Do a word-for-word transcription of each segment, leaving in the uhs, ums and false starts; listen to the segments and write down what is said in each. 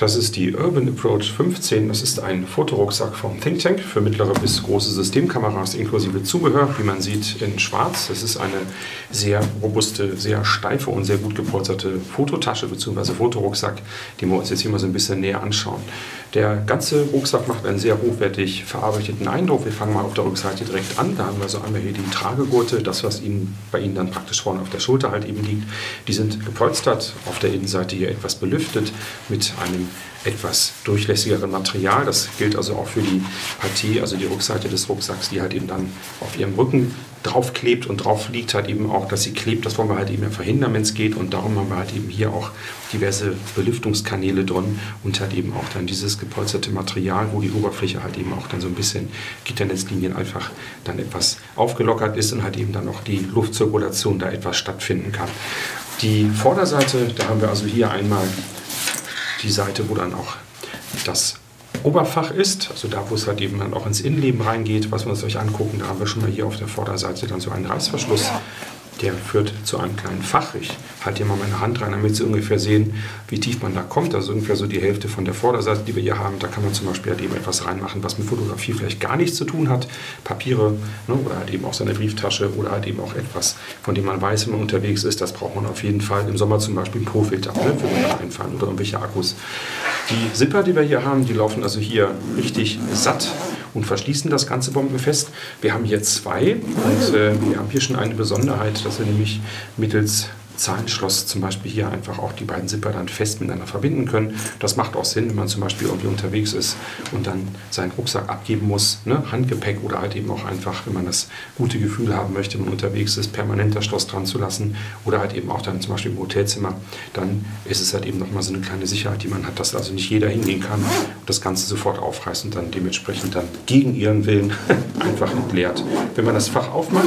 Das ist die Urban Approach fünfzehn. Das ist ein Fotorucksack vom ThinkTank für mittlere bis große Systemkameras inklusive Zubehör, wie man sieht, in schwarz. Das ist eine sehr robuste, sehr steife und sehr gut gepolsterte Fototasche bzw. Fotorucksack, den wir uns jetzt hier mal so ein bisschen näher anschauen. Der ganze Rucksack macht einen sehr hochwertig verarbeiteten Eindruck. Wir fangen mal auf der Rückseite direkt an. Da haben wir so einmal hier die Tragegurte, das, was Ihnen, bei Ihnen dann praktisch vorne auf der Schulter halt eben liegt. Die sind gepolstert, auf der Innenseite hier etwas belüftet mit einem etwas durchlässigeren Material. Das gilt also auch für die Partie, also die Rückseite des Rucksacks, die halt eben dann auf Ihrem Rücken draufklebt und drauf liegt halt eben auch, dass sie klebt. Das wollen wir halt eben verhindern, wenn es geht, und darum haben wir halt eben hier auch diverse Belüftungskanäle drin und halt eben auch dann dieses gepolsterte Material, wo die Oberfläche halt eben auch dann so ein bisschen Gitternetzlinien einfach dann etwas aufgelockert ist und halt eben dann auch die Luftzirkulation da etwas stattfinden kann. Die Vorderseite, da haben wir also hier einmal die Seite, wo dann auch das Oberfach ist, also da, wo es halt eben dann auch ins Innenleben reingeht, was wir uns euch angucken. Da haben wir schon mal hier auf der Vorderseite dann so einen Reißverschluss, der führt zu einem kleinen Fach. Ich halte hier mal meine Hand rein, damit Sie ungefähr sehen, wie tief man da kommt. Also ungefähr so die Hälfte von der Vorderseite, die wir hier haben. Da kann man zum Beispiel halt eben etwas reinmachen, was mit Fotografie vielleicht gar nichts zu tun hat. Papiere, ne, oder halt eben auch seine Brieftasche oder halt eben auch etwas, von dem man weiß, wenn man unterwegs ist. Das braucht man auf jeden Fall. Im Sommer zum Beispiel ein Profilter, ne, für den einfallen oder irgendwelche Akkus. Die Zipper, die wir hier haben, die laufen also hier richtig satt und verschließen das Ganze bombenfest. Wir haben hier zwei und äh, wir haben hier schon eine Besonderheit, dass wir nämlich mittels Zahlenschloss zum Beispiel hier einfach auch die beiden Zipper dann fest miteinander verbinden können. Das macht auch Sinn, wenn man zum Beispiel irgendwie unterwegs ist und dann seinen Rucksack abgeben muss, ne? Handgepäck, oder halt eben auch einfach, wenn man das gute Gefühl haben möchte, wenn man unterwegs ist, permanent das Schloss dran zu lassen, oder halt eben auch dann zum Beispiel im Hotelzimmer, dann ist es halt eben nochmal so eine kleine Sicherheit, die man hat, dass also nicht jeder hingehen kann und das Ganze sofort aufreißt und dann dementsprechend dann gegen ihren Willen einfach entleert. Wenn man das Fach aufmacht,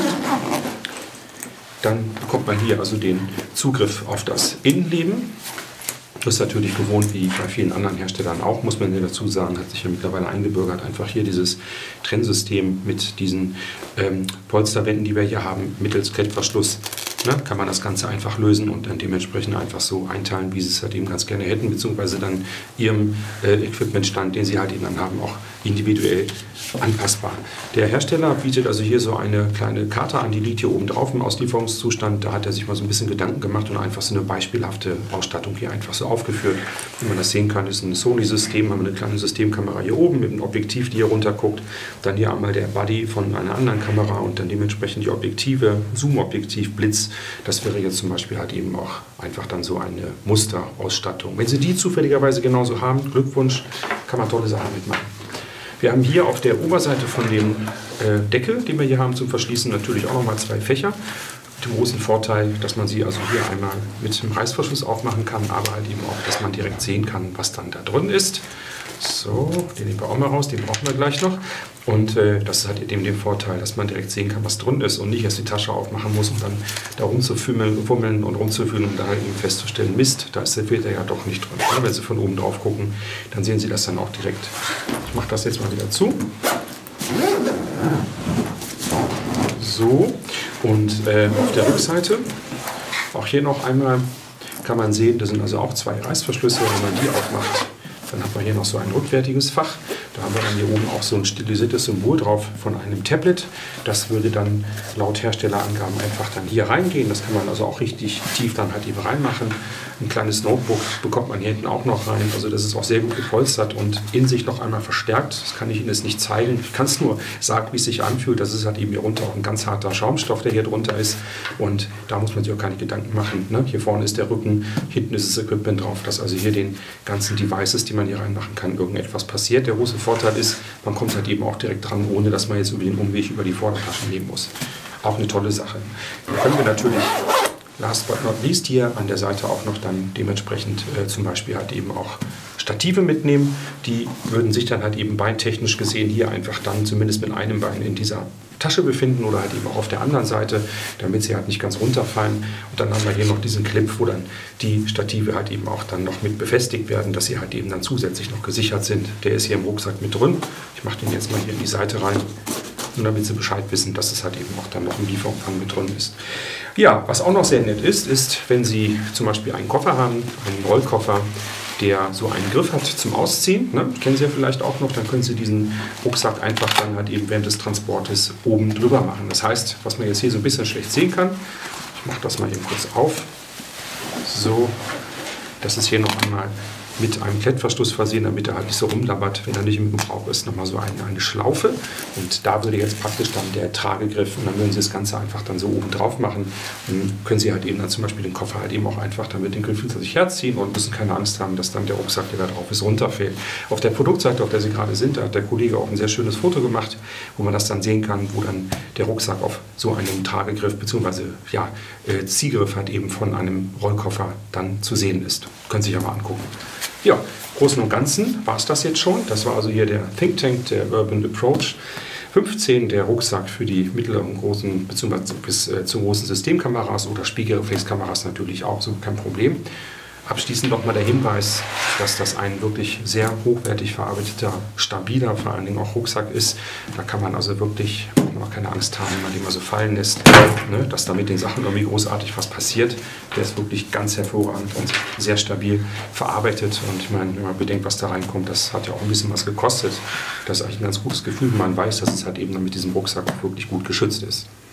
dann bekommt man hier also den Zugriff auf das Innenleben. Das ist natürlich gewohnt, wie bei vielen anderen Herstellern auch, muss man dazu sagen, hat sich ja mittlerweile eingebürgert, einfach hier dieses Trennsystem mit diesen ähm, Polsterwänden, die wir hier haben, mittels Klettverschluss. Ne, kann man das Ganze einfach lösen und dann dementsprechend einfach so einteilen, wie Sie es halt eben ganz gerne hätten, beziehungsweise dann Ihrem äh, Equipmentstand, den Sie halt eben dann haben, auch individuell anpassbar. Der Hersteller bietet also hier so eine kleine Karte an, die liegt hier oben drauf im Auslieferungszustand. Da hat er sich mal so ein bisschen Gedanken gemacht und einfach so eine beispielhafte Ausstattung hier einfach so aufgeführt. Wie man das sehen kann, ist ein Sony-System, haben wir eine kleine Systemkamera hier oben mit einem Objektiv, die hier runter guckt. Dann hier einmal der Body von einer anderen Kamera und dann dementsprechend die Objektive, Zoom-Objektiv, Blitz. Das wäre jetzt zum Beispiel halt eben auch einfach dann so eine Musterausstattung. Wenn Sie die zufälligerweise genauso haben, Glückwunsch, kann man tolle Sachen mitmachen. Wir haben hier auf der Oberseite von dem äh, Deckel, den wir hier haben zum Verschließen, natürlich auch nochmal zwei Fächer. Mit dem großen Vorteil, dass man sie also hier einmal mit dem Reißverschluss aufmachen kann, aber halt eben auch, dass man direkt sehen kann, was dann da drin ist. So, den nehmen wir auch mal raus, den brauchen wir gleich noch. Und äh, das hat eben den Vorteil, dass man direkt sehen kann, was drin ist und nicht erst die Tasche aufmachen muss, um dann da rumzufummeln und rumzufühlen und da halt eben festzustellen, Mist, da ist der Filter ja doch nicht drin. Ja, wenn Sie von oben drauf gucken, dann sehen Sie das dann auch direkt. Ich mache das jetzt mal wieder zu. So, und äh, auf der Rückseite, auch hier noch einmal, kann man sehen, da sind also auch zwei Reißverschlüsse, wenn man die aufmacht. Dann hat man hier noch so ein rückwärtiges Fach. Da haben wir dann hier oben auch so ein stilisiertes Symbol drauf von einem Tablet. Das würde dann laut Herstellerangaben einfach dann hier reingehen. Das kann man also auch richtig tief dann halt eben reinmachen. Ein kleines Notebook bekommt man hier hinten auch noch rein. Also das ist auch sehr gut gepolstert und in sich noch einmal verstärkt. Das kann ich Ihnen jetzt nicht zeigen. Ich kann es nur sagen, wie es sich anfühlt. Das ist halt eben hier runter auch ein ganz harter Schaumstoff, der hier drunter ist. Und da muss man sich auch keine Gedanken machen. Ne? Hier vorne ist der Rücken, hinten ist das Equipment drauf, dass also hier den ganzen Devices, die man hier reinmachen kann, irgendetwas passiert. Der große Vorteil ist, man kommt halt eben auch direkt dran, ohne dass man jetzt über den Umweg über die Vordertaschen nehmen muss. Auch eine tolle Sache. Dann können wir natürlich, last but not least, hier an der Seite auch noch dann dementsprechend äh, zum Beispiel halt eben auch Stative mitnehmen. Die würden sich dann halt eben beintechnisch gesehen hier einfach dann zumindest mit einem Bein in dieser Tasche befinden oder halt eben auch auf der anderen Seite, damit sie halt nicht ganz runterfallen. Und dann haben wir hier noch diesen Clip, wo dann die Stative halt eben auch dann noch mit befestigt werden, dass sie halt eben dann zusätzlich noch gesichert sind. Der ist hier im Rucksack mit drin. Ich mache den jetzt mal hier in die Seite rein, nur damit Sie Bescheid wissen, dass es halt eben auch dann noch im Lieferumfang mit drin ist. Ja, was auch noch sehr nett ist, ist, wenn Sie zum Beispiel einen Koffer haben, einen Rollkoffer, der so einen Griff hat zum Ausziehen. Ne? Kennen Sie ja vielleicht auch noch. Dann können Sie diesen Rucksack einfach dann halt eben während des Transportes oben drüber machen. Das heißt, was man jetzt hier so ein bisschen schlecht sehen kann, ich mache das mal eben kurz auf. So, das ist hier noch einmal mit einem Klettverschluss versehen, damit er halt nicht so rumlabbert, wenn er nicht im Gebrauch ist. Nochmal so eine, eine Schlaufe und da würde jetzt praktisch dann der Tragegriff und dann würden Sie das Ganze einfach dann so oben drauf machen und können Sie halt eben dann zum Beispiel den Koffer halt eben auch einfach dann mit den Griff hinter sich herziehen und müssen keine Angst haben, dass dann der Rucksack, der da drauf ist, runterfällt. Auf der Produktseite, auf der Sie gerade sind, da hat der Kollege auch ein sehr schönes Foto gemacht, wo man das dann sehen kann, wo dann der Rucksack auf so einem Tragegriff bzw. Ja, äh, Ziehgriff halt eben von einem Rollkoffer dann zu sehen ist. Können Sie sich ja mal angucken. Ja, im Großen und Ganzen war es das jetzt schon. Das war also hier der Think Tank, der Urban Approach fünfzehn, der Rucksack für die mittleren, großen bzw. bis äh, zu großen Systemkameras oder Spiegelreflexkameras natürlich auch, so kein Problem. Abschließend nochmal der Hinweis, dass das ein wirklich sehr hochwertig verarbeiteter, stabiler, vor allen Dingen auch Rucksack ist. Da kann man also wirklich auch keine Angst haben, wenn man den mal so fallen lässt, ne, dass da mit den Sachen irgendwie großartig was passiert. Der ist wirklich ganz hervorragend und sehr stabil verarbeitet. Und ich meine, wenn man bedenkt, was da reinkommt, das hat ja auch ein bisschen was gekostet. Das ist eigentlich ein ganz gutes Gefühl, wenn man weiß, dass es halt eben mit diesem Rucksack auch wirklich gut geschützt ist.